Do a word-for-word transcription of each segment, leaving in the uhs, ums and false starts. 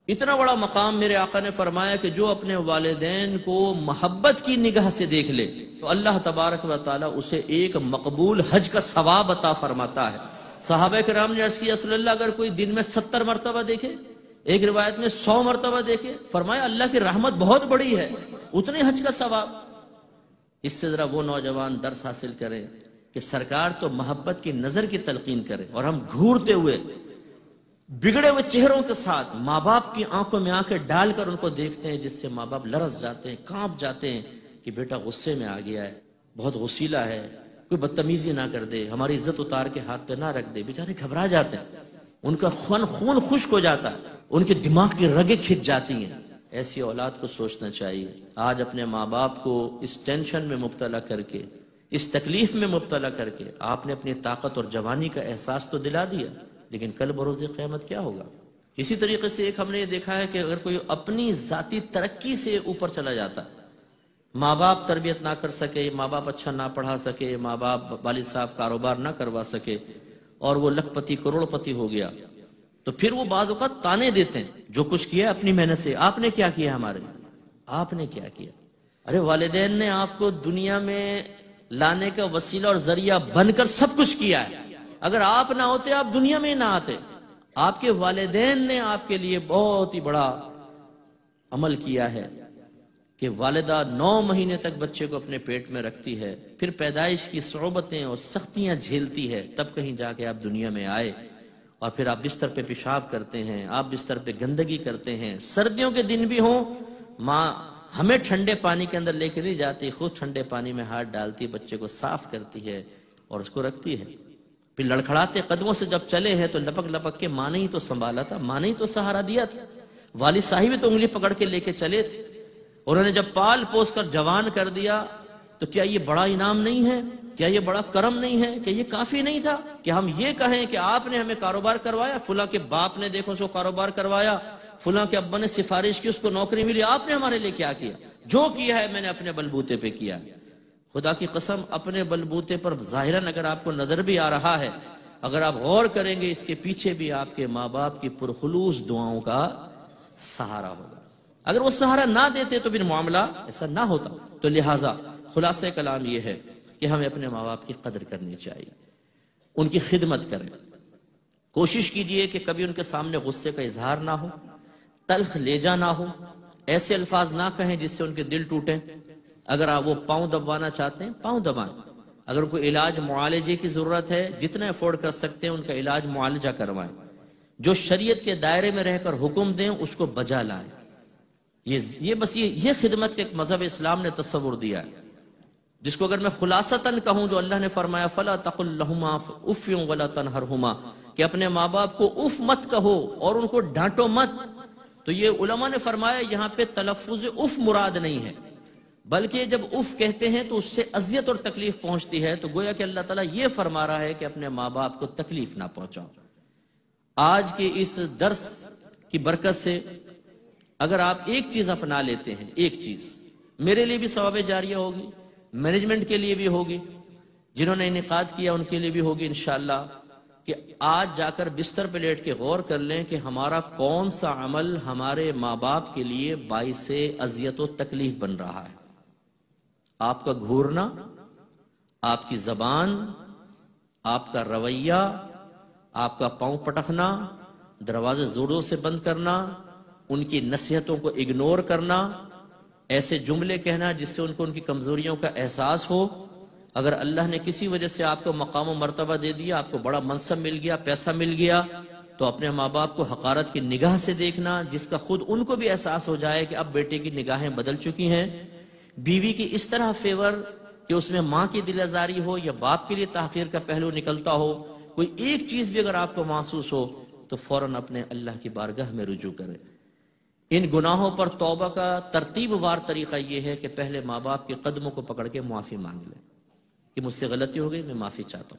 اتنا بڑا مقام میرے آقا نے فرمایا کہ جو اپنے والدین کو محبت کی نگاہ سے دیکھ لے تو اللہ تبارک و تعالی اسے ایک مقبول حج کا ثواب عطا فرماتا ہے۔ صحابہ کرام نے عرض کیا، صلی اللہ اگر کوئی دن میں ستر مرتبہ دیکھے، ایک روایت میں سو مرتبہ دیکھے، فرمایا اللہ کی رحمت بہت بڑی ہے، اتنے حج کا ثواب۔ اس سے ذرا وہ نوجوان درس حاصل کریں کہ سرکار تو محبت کی نظر کی تلقین کرے، اور ہم گھورتے ہوئے بگڑے ہوئے چہروں کے ساتھ ماں باپ کی آنکھوں میں آنکھیں ڈال کر ان کو دیکھتے ہیں، جس سے ماں باپ لرز جاتے ہیں، کانپ جاتے ہیں کہ بیٹا غصے میں آ گیا ہے، بہت غصیلا ہے، کوئی بدتمیزی نہ کر دے، ہماری عزت اتار کے ہاتھ پہ نہ رکھ دے۔ بیچارے گھبرا جاتے ہیں، ان کا خون خون خشک ہو جاتا ہے، ان کے دماغ کی رگیں کھچ جاتی ہیں۔ ایسی اولاد کو سوچنا چاہیے، آج اپنے ماں باپ کو اس ٹینشن میں مبتلا کر کے، اس تکلیف میں مبتلا کر کے آپ نے اپنی طاقت اور جوانی کا احساس تو دلا دیا، لیکن کل بروز قیامت کیا ہوگا؟ اسی طریقے سے ایک ہم نے یہ دیکھا ہے کہ اگر کوئی اپنی ذاتی ترقی سے اوپر چلا جاتا، ماں باپ تربیت نہ کر سکے، ماں باپ اچھا نہ پڑھا سکے، ماں باپ والد صاحب کاروبار نہ کروا سکے، اور وہ لکھ پتی کروڑ پتی ہو گیا، تو پھر وہ بعض اوقات تانے دیتے ہیں، جو کچھ کیا اپنی محنت سے، آپ نے کیا کیا ہمارے لیے، آپ نے کیا کیا؟ ارے والدین نے آپ کو دنیا میں لانے کا وسیلہ اور ذریعہ بن کر سب کچھ کیا ہے، اگر آپ نہ ہوتے آپ دنیا میں نہ آتے۔ آپ کے والدین نے آپ کے لیے بہت ہی بڑا عمل کیا ہے کہ والدہ نو مہینے تک بچے کو اپنے پیٹ میں رکھتی ہے، پھر پیدائش کی صعوبتیں اور سختیاں جھیلتی ہے، تب کہیں جا کے آپ دنیا میں آئے، اور پھر آپ بستر پہ پیشاب کرتے ہیں، آپ بستر پہ گندگی کرتے ہیں، سردیوں کے دن بھی ہوں، ماں ہمیں ٹھنڈے پانی کے اندر لے کے نہیں جاتی، خود ٹھنڈے پانی میں ہاتھ ڈالتی، بچے کو صاف کرتی ہے اور اس کو رکھتی ہے۔ پھر لڑکھڑاتے قدموں سے جب چلے ہیں تو لپک لپک کے ماں نے ہی تو سنبھالا تھا، ماں نے ہی تو سہارا دیا تھا، والد صاحب بھی تو انگلی پکڑ کے لے کے چلے تھے، اور انہوں نے جب پال پوس کر جوان کر دیا تو کیا یہ بڑا انعام نہیں ہے؟ کیا یہ بڑا کرم نہیں ہے؟ کہ یہ کافی نہیں تھا کہ ہم یہ کہیں کہ آپ نے ہمیں کاروبار کروایا، فلاں کے باپ نے دیکھو اس کو کاروبار کروایا، فلاں کے ابا نے سفارش کی اس کو نوکری ملی، آپ نے ہمارے لیے کیا کیا؟ جو کیا ہے میں نے اپنے بلبوتے پہ کیا۔ خدا کی قسم اپنے بلبوتے پر ظاہراً اگر آپ کو نظر بھی آ رہا ہے، اگر آپ غور کریں گے اس کے پیچھے بھی آپ کے ماں باپ کی پرخلوص دعاؤں کا سہارا ہوگا۔ اگر وہ سہارا نہ دیتے تو پھر معاملہ ایسا نہ ہوتا۔ تو لہٰذا خلاصہ کلام یہ ہے کہ ہمیں اپنے ماں باپ کی قدر کرنی چاہیے، ان کی خدمت کریں، کوشش کیجئے کہ کبھی ان کے سامنے غصے کا اظہار نہ ہو، تلخ لیجا نہ ہو، ایسے الفاظ نہ کہیں جس سے ان کے دل ٹوٹیں۔ اگر آپ وہ پاؤں دبانا چاہتے ہیں پاؤں دبائیں، اگر ان کو علاج معالجے کی ضرورت ہے جتنا افورڈ کر سکتے ہیں ان کا علاج معالجہ کروائیں، جو شریعت کے دائرے میں رہ کر حکم دیں اس کو بجا لائیں۔ یہ یہ بس یہ یہ خدمت کے ایک مذہب اسلام نے تصور دیا ہے، جس کو اگر میں خلاصتاً کہوں جو اللہ نے فرمایا فَلَا تَقُلْ لَهُمَا اُفٍّ وَلَا تَنْهَرْهُمَا، کہ اپنے ماں باپ کو اف مت کہو اور ان کو ڈانٹو مت۔ تو یہ علماء نے فرمایا یہاں پہ تلفظ اف مراد نہیں ہے، بلکہ جب اف کہتے ہیں تو اس سے اذیت اور تکلیف پہنچتی ہے، تو گویا کہ اللہ تعالیٰ یہ فرما رہا ہے کہ اپنے ماں باپ کو تکلیف نہ پہنچاؤ۔ آج کے اس درس کی برکت سے اگر آپ ایک چیز اپنا لیتے ہیں، ایک چیز میرے لیے بھی ثواب جاریہ ہوگی، مینجمنٹ کے لیے بھی ہوگی، جنہوں نے انعقاد کیا ان کے لیے بھی ہوگی انشاءاللہ، کہ آج جا کر بستر پہ لیٹ کے غور کر لیں کہ ہمارا کون سا عمل ہمارے ماں باپ کے لیے باعث اذیت و تکلیف بن رہا ہے۔ آپ کا گھورنا، آپ کی زبان، آپ کا رویہ، آپ کا پاؤں پٹکنا، دروازے زوروں سے بند کرنا، ان کی نصیحتوں کو اگنور کرنا، ایسے جملے کہنا جس سے ان کو ان کی کمزوریوں کا احساس ہو۔ اگر اللہ نے کسی وجہ سے آپ کو مقام و مرتبہ دے دیا، آپ کو بڑا منصب مل گیا، پیسہ مل گیا، تو اپنے ماں باپ کو حقارت کی نگاہ سے دیکھنا، جس کا خود ان کو بھی احساس ہو جائے کہ اب بیٹے کی نگاہیں بدل چکی ہیں۔ بیوی کی اس طرح فیور کہ اس میں ماں کی دل آزاری ہو یا باپ کے لیے تحقیر کا پہلو نکلتا ہو، کوئی ایک چیز بھی اگر آپ کو محسوس ہو تو فوراً اپنے اللہ کی بارگاہ میں رجوع کریں۔ ان گناہوں پر توبہ کا ترتیب وار طریقہ یہ ہے کہ پہلے ماں باپ کے قدموں کو پکڑ کے معافی مانگ لیں کہ مجھ سے غلطی ہو گئی، میں معافی چاہتا ہوں۔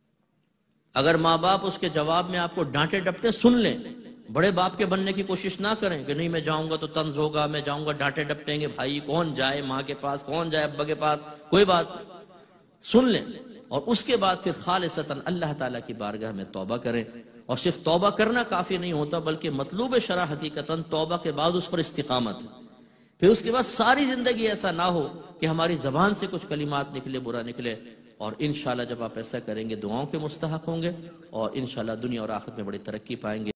اگر ماں باپ اس کے جواب میں آپ کو ڈانٹے ڈپٹے سن لیں، بڑے باپ کے بننے کی کوشش نہ کریں کہ نہیں میں جاؤں گا تو طنز ہوگا، میں جاؤں گا ڈانٹے ڈپٹیں گے، بھائی کون جائے ماں کے پاس، کون جائے ابا کے پاس، کوئی بات سن لیں، اور اس کے بعد پھر خالصتاً اللہ تعالیٰ کی بارگاہ میں توبہ کریں اور صرف توبہ کرنا کافی نہیں ہوتا، بلکہ مطلوب شرع حقیقتاً توبہ کے بعد اس پر استقامت ہے۔ پھر اس کے بعد ساری زندگی ایسا نہ ہو کہ ہماری زبان سے کچھ کلمات نکلے، برا نکلے، اور انشاءاللہ جب آپ ایسا کریں گے دعاؤں کے مستحق ہوں گے، اور انشاءاللہ دنیا اور آخرت میں بڑی ترقی پائیں گے۔